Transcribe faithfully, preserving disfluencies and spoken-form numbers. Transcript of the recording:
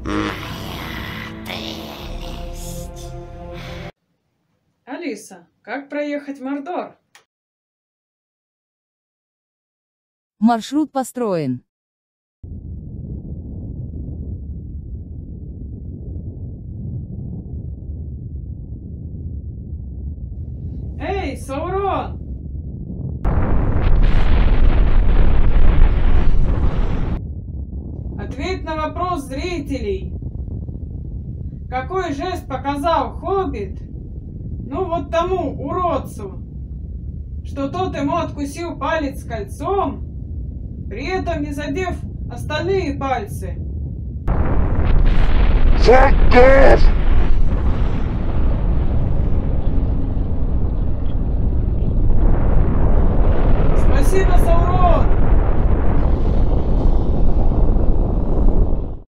Алиса, как проехать в Мордор? Маршрут построен. Эй, Саурон! Ответь на вопрос зрителей. Какой жест показал Хоббит, ну вот тому уродцу, что тот ему откусил палец кольцом, при этом не задев остальные пальцы? Fuck off!